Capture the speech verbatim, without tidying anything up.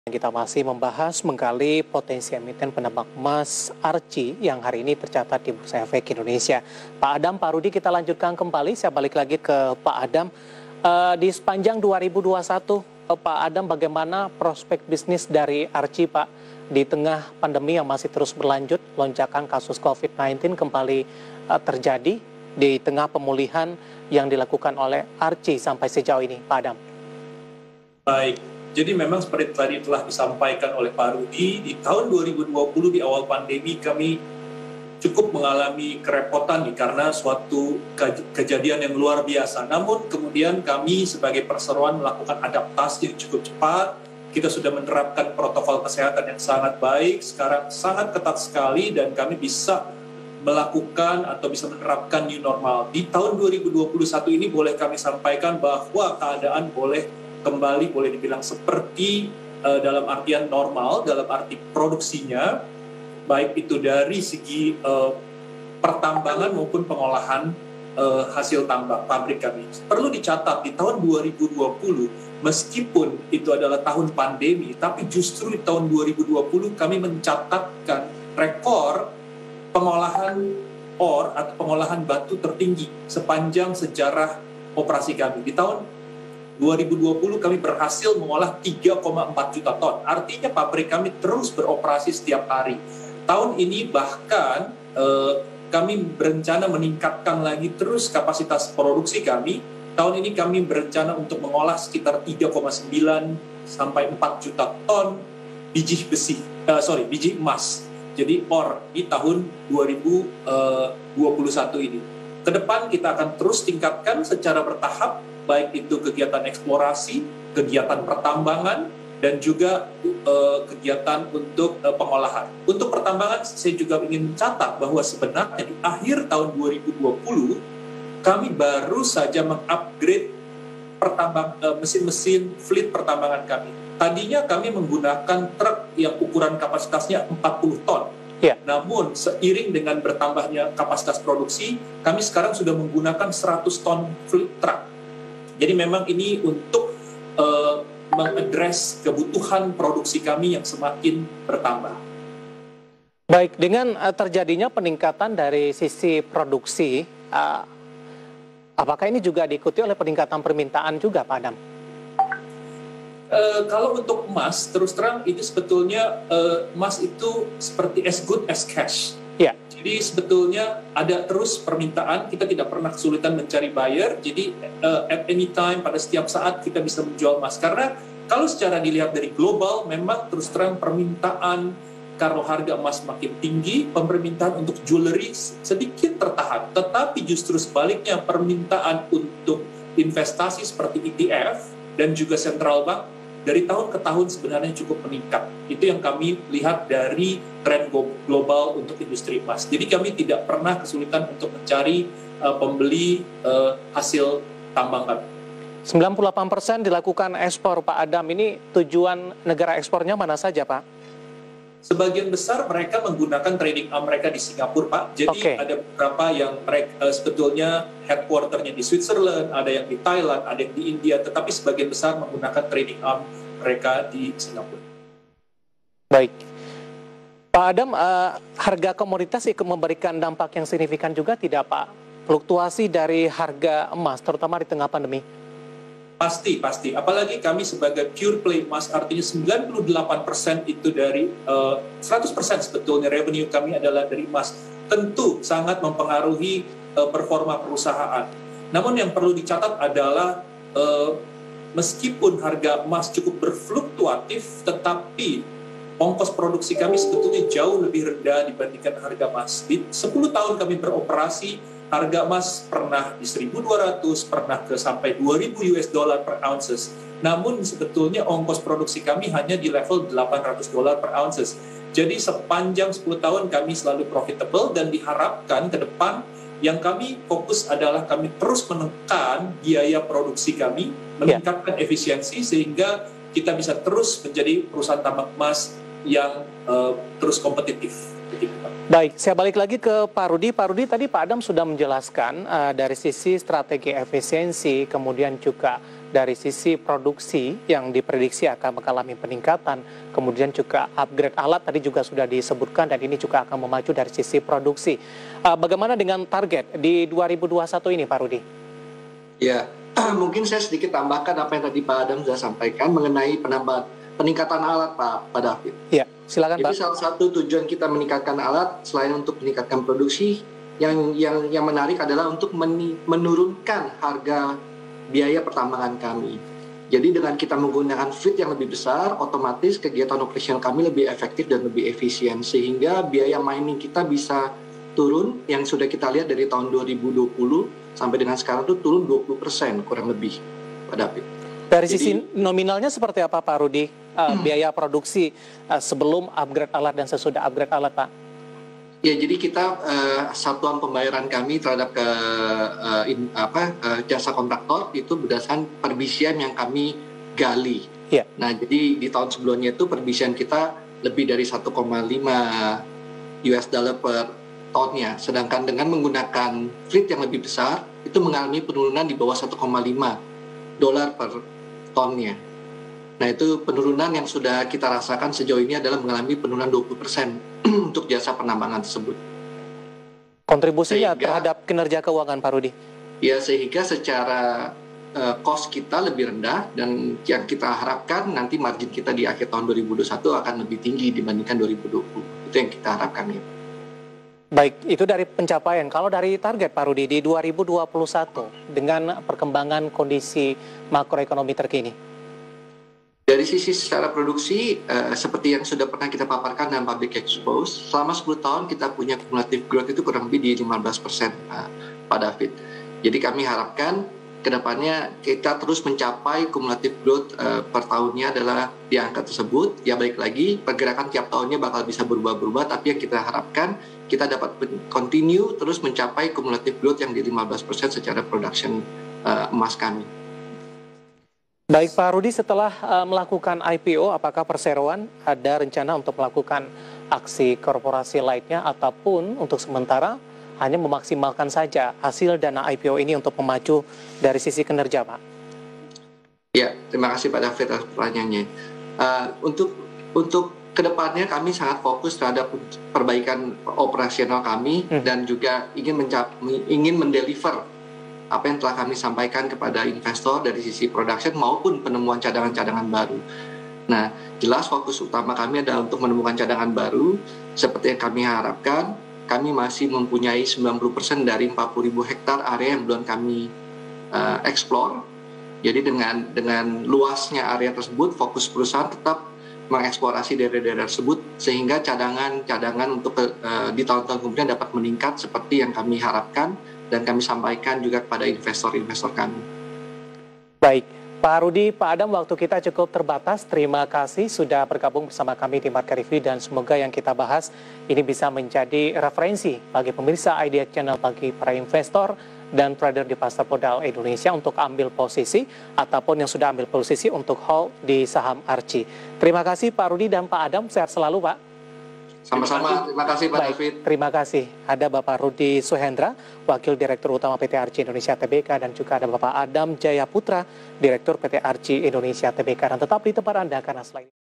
Kita masih membahas menggali potensi emiten penambang emas Arci yang hari ini tercatat di Bursa Efek Indonesia. Pak Adam, Pak Rudi, kita lanjutkan kembali. Saya balik lagi ke Pak Adam. Uh, di sepanjang dua ribu dua puluh satu, uh, Pak Adam, bagaimana prospek bisnis dari Arci, Pak? Di tengah pandemi yang masih terus berlanjut, lonjakan kasus covid sembilan belas kembali uh, terjadi di tengah pemulihan yang dilakukan oleh Arci sampai sejauh ini, Pak Adam. Baik. Jadi memang seperti tadi telah disampaikan oleh Pak Rudi, di tahun dua ribu dua puluh di awal pandemi kami cukup mengalami kerepotan nih, karena suatu ke kejadian yang luar biasa. Namun kemudian kami sebagai perseroan melakukan adaptasi yang cukup cepat. Kita sudah menerapkan protokol kesehatan yang sangat baik, sekarang sangat ketat sekali, dan kami bisa melakukan atau bisa menerapkan new normal. Di tahun dua ribu dua puluh satu ini boleh kami sampaikan bahwa keadaan boleh kembali boleh dibilang seperti uh, dalam artian normal, dalam arti produksinya, baik itu dari segi uh, pertambangan maupun pengolahan uh, hasil tambang pabrik kami. Perlu dicatat, di tahun dua ribu dua puluh, meskipun itu adalah tahun pandemi, tapi justru di tahun dua ribu dua puluh kami mencatatkan rekor pengolahan ore atau pengolahan batu tertinggi sepanjang sejarah operasi kami. Di tahun dua ribu dua puluh kami berhasil mengolah tiga koma empat juta ton. Artinya pabrik kami terus beroperasi setiap hari. Tahun ini bahkan eh, kami berencana meningkatkan lagi terus kapasitas produksi kami. Tahun ini kami berencana untuk mengolah sekitar tiga koma sembilan sampai empat juta ton biji besi, uh, sorry, biji emas. Jadi ore di tahun dua ribu dua puluh satu ini. Kedepan kita akan terus tingkatkan secara bertahap, baik itu kegiatan eksplorasi, kegiatan pertambangan, dan juga uh, kegiatan untuk uh, pengolahan. Untuk pertambangan, saya juga ingin catat bahwa sebenarnya di akhir tahun dua ribu dua puluh, kami baru saja mengupgrade pertambang, uh, mesin-mesin fleet pertambangan kami. Tadinya kami menggunakan truk yang ukuran kapasitasnya empat puluh ton. Ya. Namun seiring dengan bertambahnya kapasitas produksi, kami sekarang sudah menggunakan seratus ton fleet truck. Jadi memang ini untuk uh, mengadres kebutuhan produksi kami yang semakin bertambah. Baik, dengan uh, terjadinya peningkatan dari sisi produksi, uh, apakah ini juga diikuti oleh peningkatan permintaan juga, Pak Adam? Uh, kalau untuk emas, terus terang itu sebetulnya uh, emas itu seperti as good as cash. Ya. Jadi sebetulnya ada terus permintaan, kita tidak pernah kesulitan mencari buyer, jadi uh, at any time, pada setiap saat kita bisa menjual emas. Karena kalau secara dilihat dari global, memang terus terang permintaan, kalau harga emas makin tinggi, permintaan untuk jewelry sedikit tertahan. Tetapi justru sebaliknya, permintaan untuk investasi seperti E T F dan juga central bank, dari tahun ke tahun sebenarnya cukup meningkat. Itu yang kami lihat dari tren global untuk industri emas. Jadi kami tidak pernah kesulitan untuk mencari uh, pembeli uh, hasil tambang kami. sembilan puluh delapan persen dilakukan ekspor, Pak Adam. Ini tujuan negara ekspornya mana saja, Pak? Sebagian besar mereka menggunakan trading arm mereka di Singapura, Pak. Jadi okay. Ada beberapa yang mereka, uh, sebetulnya headquarternya di Switzerland, ada yang di Thailand, ada yang di India, tetapi sebagian besar menggunakan trading arm mereka di Singapura. Baik. Pak Adam, uh, harga komoditas ikut memberikan dampak yang signifikan juga tidak, Pak? Fluktuasi dari harga emas, terutama di tengah pandemi. Pasti, pasti. Apalagi kami sebagai pure play emas, artinya sembilan puluh delapan persen itu dari, uh, seratus persen sebetulnya revenue kami adalah dari emas. Tentu sangat mempengaruhi uh, performa perusahaan. Namun yang perlu dicatat adalah, uh, meskipun harga emas cukup berfluktuatif, tetapi ongkos produksi kami sebetulnya jauh lebih rendah dibandingkan harga emas. Di sepuluh tahun kami beroperasi, harga emas pernah di seribu dua ratus, pernah ke sampai dua ribu US dollar per ounces. Namun sebetulnya ongkos produksi kami hanya di level delapan ratus dolar per ounces. Jadi sepanjang sepuluh tahun kami selalu profitable, dan diharapkan ke depan yang kami fokus adalah kami terus menekan biaya produksi kami, meningkatkan yeah. efisiensi sehingga kita bisa terus menjadi perusahaan tambang emas yang uh, terus kompetitif. Baik, saya balik lagi ke Pak Rudi. Pak Rudi, tadi Pak Adam sudah menjelaskan uh, dari sisi strategi efisiensi, kemudian juga dari sisi produksi yang diprediksi akan mengalami peningkatan, kemudian juga upgrade alat tadi juga sudah disebutkan dan ini juga akan memacu dari sisi produksi. Uh, bagaimana dengan target di dua ribu dua puluh satu ini Pak Rudi? Ya, mungkin saya sedikit tambahkan apa yang tadi Pak Adam sudah sampaikan mengenai penambahan peningkatan alat Pak, Pak David. Ya, silakan Jadi Pak. salah satu tujuan kita meningkatkan alat selain untuk meningkatkan produksi, yang yang yang menarik adalah untuk meni, menurunkan harga biaya pertambangan kami. Jadi dengan kita menggunakan fleet yang lebih besar, otomatis kegiatan operasional kami lebih efektif dan lebih efisien, sehingga biaya mining kita bisa turun, yang sudah kita lihat dari tahun dua ribu dua puluh sampai dengan sekarang itu turun dua puluh persen kurang lebih, Pak David. Dari Jadi, sisi nominalnya seperti apa Pak Rudi? Uh, hmm. Biaya produksi uh, sebelum upgrade alat dan sesudah upgrade alat Pak? Ya, jadi kita uh, satuan pembayaran kami terhadap ke uh, in, apa uh, jasa kontraktor itu berdasarkan perbisian yang kami gali. Yeah. Nah, jadi di tahun sebelumnya itu perbisian kita lebih dari satu koma lima U S dollar per tonnya, sedangkan dengan menggunakan fleet yang lebih besar itu mengalami penurunan di bawah satu koma lima dolar per tonnya. Nah, itu penurunan yang sudah kita rasakan sejauh ini adalah mengalami penurunan dua puluh persen untuk jasa penambangan tersebut. Kontribusinya Sehingga, terhadap kinerja keuangan Pak Rudi? Ya, sehingga secara uh, cost kita lebih rendah dan yang kita harapkan nanti margin kita di akhir tahun dua ribu dua puluh satu akan lebih tinggi dibandingkan dua ribu dua puluh. Itu yang kita harapkan ya. Baik, itu dari pencapaian. Kalau dari target Pak Rudi di dua ribu dua puluh satu dengan perkembangan kondisi makroekonomi terkini? Dari sisi secara produksi, uh, seperti yang sudah pernah kita paparkan dalam Public Expose, selama sepuluh tahun kita punya cumulative growth itu kurang lebih di lima belas persen, uh, Pak David. Jadi kami harapkan ke depannya kita terus mencapai cumulative growth uh, per tahunnya adalah di angka tersebut. Ya, baik lagi, pergerakan tiap tahunnya bakal bisa berubah-berubah, tapi yang kita harapkan kita dapat continue terus mencapai cumulative growth yang di lima belas persen secara production uh, emas kami. Baik Pak Rudi, setelah uh, melakukan I P O, apakah perseroan ada rencana untuk melakukan aksi korporasi lainnya ataupun untuk sementara hanya memaksimalkan saja hasil dana I P O ini untuk memacu dari sisi kinerja Pak? Ya, terima kasih Pak David atas pertanyaannya. Uh, untuk untuk kedepannya kami sangat fokus terhadap perbaikan operasional kami hmm. dan juga ingin mencap, ingin mendeliver apa yang telah kami sampaikan kepada investor dari sisi production maupun penemuan cadangan-cadangan baru. Nah, jelas fokus utama kami adalah untuk menemukan cadangan baru. Seperti yang kami harapkan, kami masih mempunyai sembilan puluh persen dari empat puluh ribu hektar area yang belum kami uh, explore. Jadi dengan dengan luasnya area tersebut, fokus perusahaan tetap mengeksplorasi daerah-daerah tersebut sehingga cadangan-cadangan untuk uh, di tahun-tahun kemudian dapat meningkat seperti yang kami harapkan dan kami sampaikan juga kepada investor-investor kami. Baik, Pak Rudi, Pak Adam, waktu kita cukup terbatas. Terima kasih sudah bergabung bersama kami di Market Review dan semoga yang kita bahas ini bisa menjadi referensi bagi pemirsa I D X Channel, bagi para investor dan trader di pasar modal Indonesia untuk ambil posisi ataupun yang sudah ambil posisi untuk hold di saham Arci. Terima kasih Pak Rudi dan Pak Adam, sehat selalu Pak. Sama-sama, terima kasih Pak Baik, David. Terima kasih. Ada Bapak Rudi Suhendra, Wakil Direktur Utama P T Arci Indonesia Tbk, dan juga ada Bapak Adam Jaya Putra, Direktur P T Arci Indonesia Tbk. Dan tetap di tempat Anda karena selain